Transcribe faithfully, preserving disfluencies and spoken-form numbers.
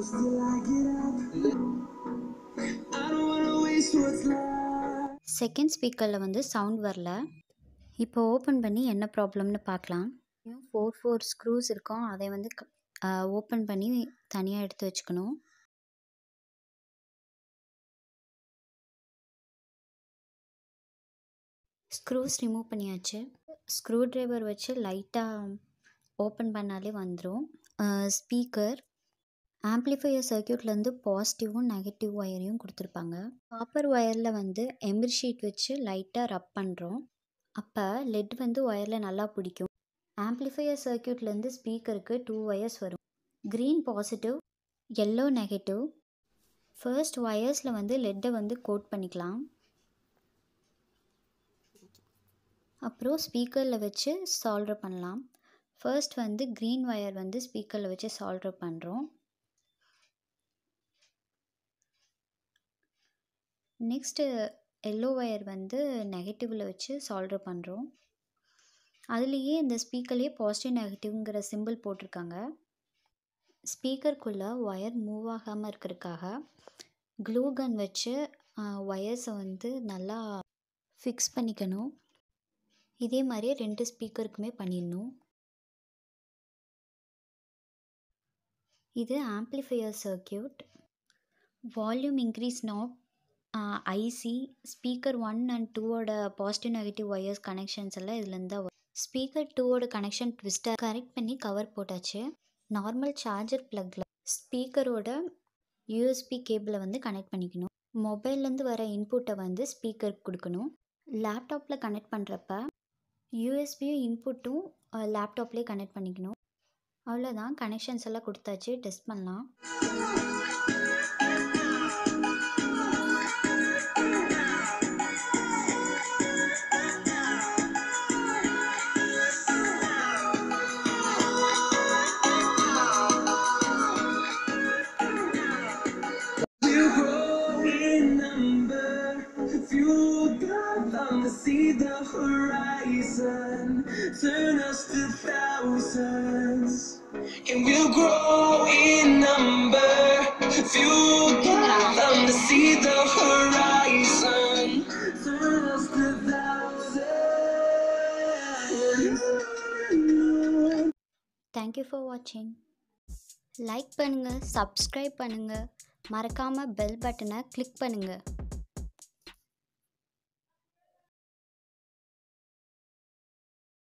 Second ஸ்பீக்கரில் வந்து sound வரல. இப்போ ஓப்பன் பண்ணி என்ன ப்ராப்ளம்னு பார்க்கலாம். ஃபோர் ஃபோர் ஸ்க்ரூஸ் இருக்கும், அதை வந்து ஓப்பன் பண்ணி தனியாக எடுத்து வச்சுக்கணும். ஸ்க்ரூஸ் ரிமூவ் பண்ணியாச்சு. ஸ்க்ரூ ட்ரைவர் வச்சு லைட்டாக ஓப்பன் பண்ணாலே வந்துடும். ஸ்பீக்கர் ஆம்ப்ளிஃபையர் சர்க்யூட்லேருந்து பாசிட்டிவும் நெகட்டிவ் ஒயரையும் கொடுத்துருப்பாங்க. காப்பர் ஒயரில் வந்து எமிர் ஷீட் வச்சு லைட்டாக ரப் பண்ணுறோம். அப்போ லெட் வந்து ஒயரில் நல்லா பிடிக்கும். ஆம்ப்ளிஃபையர் சர்க்யூட்லேருந்து ஸ்பீக்கருக்கு டூ ஒயர்ஸ் வரும். Green positive, yellow negative. First ஒயர்ஸில் வந்து லெட்டை வந்து கோட் பண்ணிக்கலாம். அப்புறம் ஸ்பீக்கரில் வச்சு சால்டர் பண்ணலாம். ஃபர்ஸ்ட் வந்து க்ரீன் ஒயர் வந்து ஸ்பீக்கரில் வச்சு சால்டர் பண்ணுறோம். நெக்ஸ்ட்டு எல்லோ ஒயர் வந்து நெகட்டிவில் வச்சு சால்டர் பண்ணுறோம். அதுலேயே இந்த ஸ்பீக்கர்லேயே பாசிட்டிவ் நெகட்டிவ்ங்கிற சிம்பிள் போட்டிருக்காங்க. ஸ்பீக்கருக்குள்ளே ஒயர் மூவ் ஆகாமல் இருக்கிறதுக்காக க்ளூ கன் வச்சு ஒயர்ஸை வந்து நல்லா ஃபிக்ஸ் பண்ணிக்கணும். இதே மாதிரியே ரெண்டு ஸ்பீக்கருக்குமே பண்ணிடணும். இது amplifier circuit. Volume increase knob, IC, speaker one and டூவோட பாசிட்டிவ் நெகட்டிவ் ஒயர்ஸ் கனெக்ஷன்ஸ் எல்லாம் இதுலேருந்து தான் வரும். ஸ்பீக்கர் டூவோட கனெக்ஷன் ட்விஸ்டர் கரெக்ட் பண்ணி கவர் போட்டாச்சு. நார்மல் சார்ஜர் ப்ளக்கில் ஸ்பீக்கரோட யூஎஸ்பி கேபிளை வந்து கனெக்ட் பண்ணிக்கணும். மொபைல்லேருந்து வர இன்புட்டை வந்து ஸ்பீக்கருக்கு கொடுக்கணும். லேப்டாப்பில் கனெக்ட் பண்ணுறப்ப யூஎஸ்பியும் இன்புட்டும் லேப்டாப்லேயே கனெக்ட் பண்ணிக்கணும். அவ்வளோதான், கனெக்ஷன்ஸ் எல்லாம் கொடுத்தாச்சு. டெஸ்ட் பண்ணலாம். See the horizon, turn us to thousands, and we'll grow in number. Fuel them to see the horizon, turn us to thousands. Thank you for watching. Like பண்ணுங்கள், subscribe பண்ணுங்கள், மறக்காமல் bell பட்டனை click பண்ணுங்கள்.